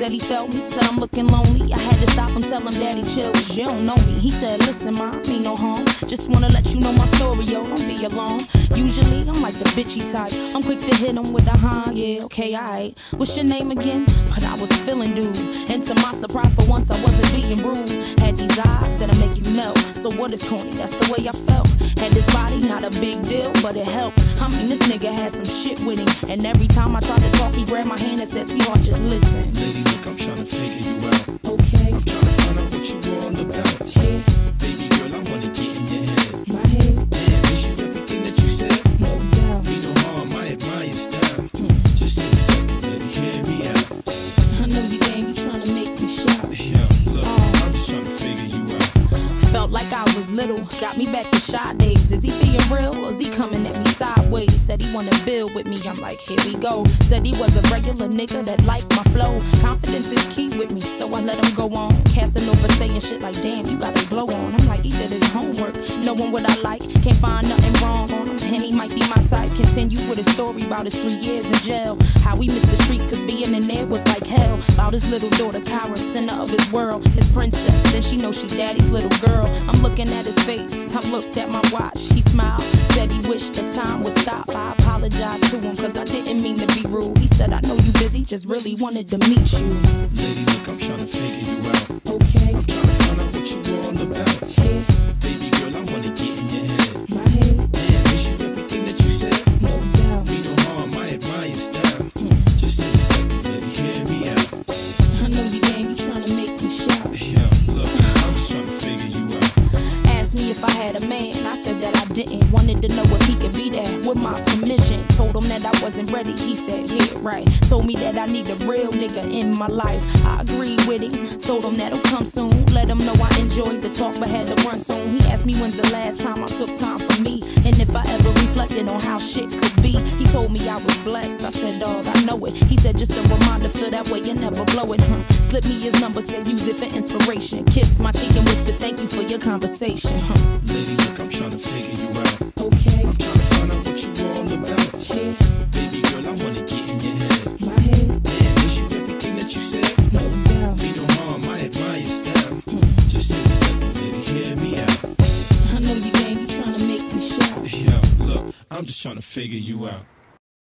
said he felt me, said I'm looking lonely. I had to stop him, tell him daddy chill, cause you don't know me. He said, listen mom, ain't no harm, just wanna let you know my story, yo, don't be alarmed. Usually I'm like the bitchy type, I'm quick to hit him with a yeah, okay, alright. What's your name again? But I was feeling dude, and to my surprise for once I wasn't being rude. Had these eyes that'll make you melt, so what is corny, that's the way I felt. Had this body, not a big deal, but it helped. I mean, this nigga had some shit with him, and every time I tried to talk, he grabbed my hand and said, sweetheart, just listen. Lady, look, I'm trying to figure you out. Okay. I'm trying to find out what you all about. Yeah. Baby girl, I wanna get in your head. My head. Damn, miss you everything that you said. No doubt. Be no harm, I admire your style. Just in a second, lady, hear me out. I know you game, you trying to make me shout. Yeah, look, I'm just trying to figure you out. Felt like I was little, got me back to shy days. Is he being real or is he coming at me sideways? Said he wanna build with me, I'm like, here we go. Said he was a regular nigga that liked my flow. Confidence is key with me, so I let him go on. Casting over saying shit like, damn, you got a glow on. I'm like, he did his homework, knowing what I like. Can't find nothing wrong on him, and he might be my type. Continue with his story about his 3 years in jail. How he missed the streets cause being in there was like hell. About his little daughter, Kyra, center of his world. His princess, then she knows she daddy's little girl. I'm looking at his face, I looked at my watch. He smiled, said he wished the time would stop. I apologized to him cause I didn't mean to be rude. He said, I know you busy, just really wanted to meet you. Lady, look, I'm trying to figure you out. Okay. I'm trying to find out what you all about. Yeah. Baby girl, I wanna get in your head. My head. Damn, miss you everything that you said. No doubt. Be no harm, I admire your style. Just in a second, lady, hear me out. I know you game, you trying to make me shout. Yeah, look, I'm just trying to figure you out. Asked me if I had a man, I said that I didn't. Wanted to know if he could be there with my permission. Told him that I wasn't ready, he said, yeah, right. Told me that I need a real nigga in my life. I agreed with him, told him that'll come soon. Let him know I enjoyed the talk but had to run soon. He asked me when's the last time I took time for me, and if I ever reflected on how shit could be. He told me I was blessed, I said, dog, I know it. He said, just a reminder, feel that way, you never blow it, Slipped me his number, said use it for inspiration. Kissed my cheek and whispered, thank you for your conversation, Lady, look, I'm trying to figure you out. Okay. I'm trying to find out what you all about. Yeah. Baby girl, I wanna get in your head. My head. Damn, miss you everything that you said. No doubt. Be no harm, I admire your style. Just in a second, lady, hear me out. I know you game, you trying to make me shout. Yeah, look, I'm just trying to figure you out.